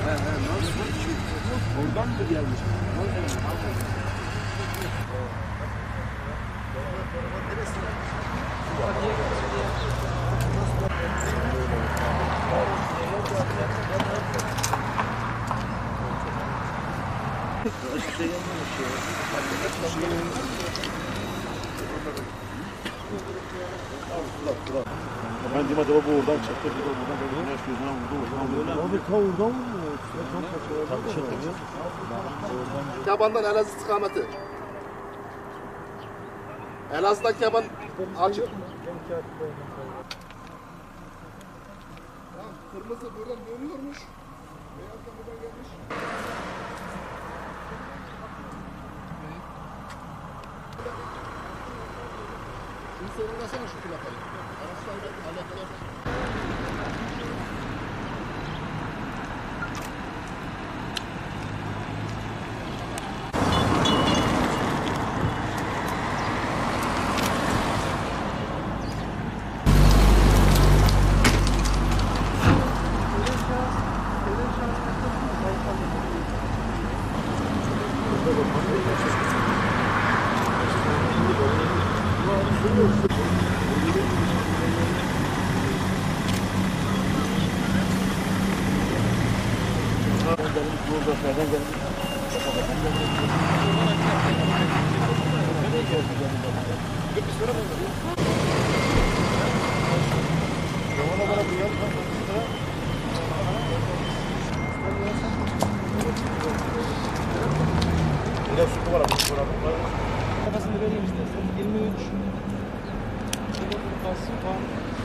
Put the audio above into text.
Nasıl? Oradan mı gelmiş? Ben dedim acaba bu oradan çıktı, bir de buradan böyle güneş gözüne vurdu. Abi ta oradan vurdu. Yaban'dan Elazığ istikameti. Elazığ'dan Yaban açık. Kırmızı buradan dönüyormuş. Beyaz da buradan gelmiş. Şunu sorgulasana şu plakayı. Araçlarla alakalı. Kafasını vereyim istersen. 23. Kalsın, tamam.